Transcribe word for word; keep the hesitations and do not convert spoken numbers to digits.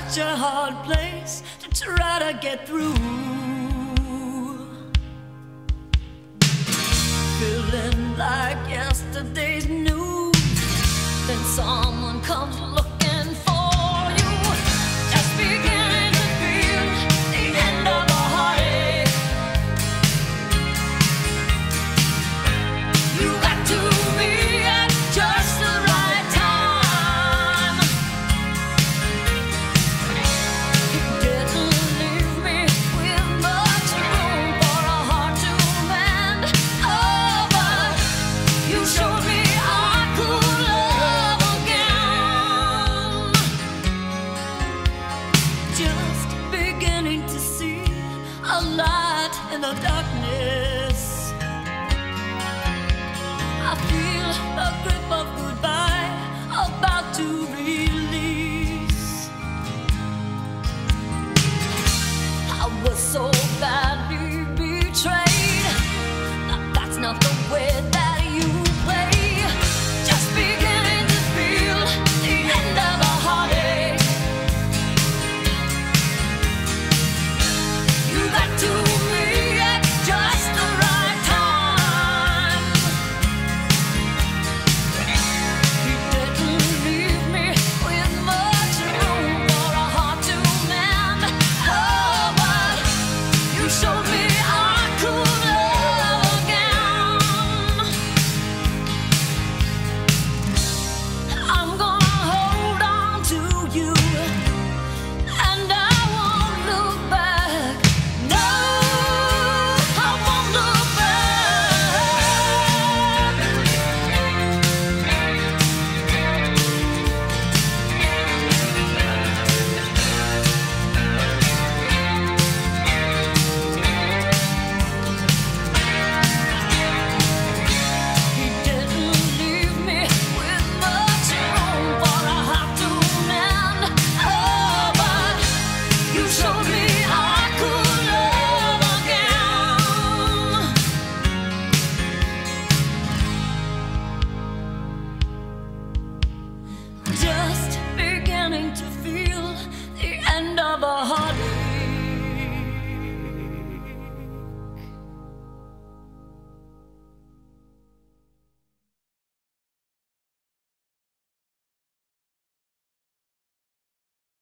such a hard place to try to get through. Feeling like yesterday's news, then someone comes looking for you. Just beginning to feel the end of a heartache. You got to be at just the right time. You didn't leave me with much room for a heart to mend. Oh, but you showed me I could love again. Just beginning to see a light in the darkness. I feel